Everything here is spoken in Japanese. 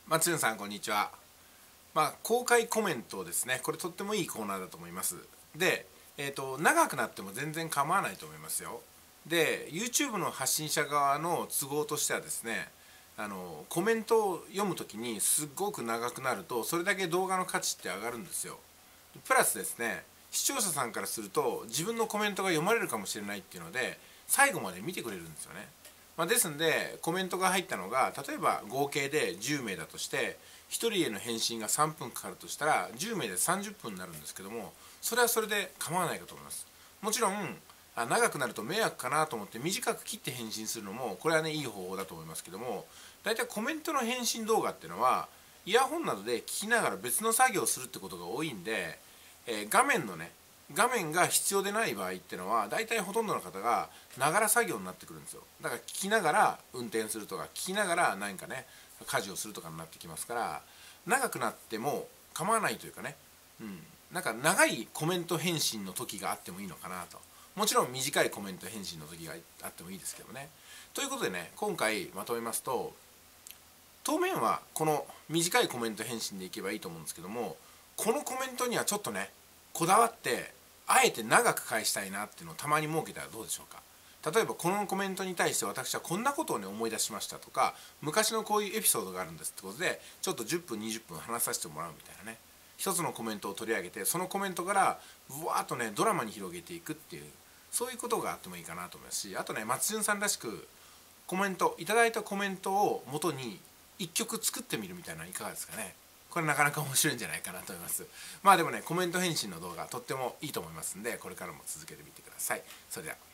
松潤さんこんにちは。公開コメントですね。これとってもいいコーナーだと思います。で、長くなっても全然構わないと思いますよ。で YouTube の発信者側の都合としてはですね、コメントを読むときにすっごく長くなるとそれだけ動画の価値って上がるんですよ。プラスですね、視聴者さんからすると自分のコメントが読まれるかもしれないっていうので最後まで見てくれるんですよね。ですんでコメントが入ったのが例えば合計で10名だとして1人への返信が3分かかるとしたら10名で30分になるんですけども、それはそれで構わないかと思います。もちろん長くなると迷惑かなと思って短く切って返信するのもこれはねいい方法だと思いますけども、だいたいコメントの返信動画っていうのはイヤホンなどで聞きながら別の作業をするってことが多いんで、画面が必要でない場合っていうのは大体ほとんどの方がながら作業になってくるんですよ。だから聞きながら運転するとか聞きながら何かね家事をするとかになってきますから、長くなっても構わないというかね、なんか長いコメント返信の時があってもいいのかなと。もちろん短いコメント返信の時があってもいいですけどね。ということでね、今回まとめますと、当面はこの短いコメント返信でいけばいいと思うんですけども、このコメントにはちょっとねこだわってあえて長く返したいなっていうのをたまに設けたらどうでしょうか。例えばこのコメントに対して私はこんなことをね思い出しましたとか、昔のこういうエピソードがあるんですってことでちょっと10分20分話させてもらうみたいなね、一つのコメントを取り上げてそのコメントからぶわーっとねドラマに広げていくっていう、そういうことがあってもいいかなと思いますし、あとね松潤さんらしくコメントいただいたコメントを元に一曲作ってみるみたいなのいかがですかね。これなかなか面白いんじゃないかなと思います。でもねコメント返信の動画とってもいいと思いますんで、これからも続けてみてください。それでは。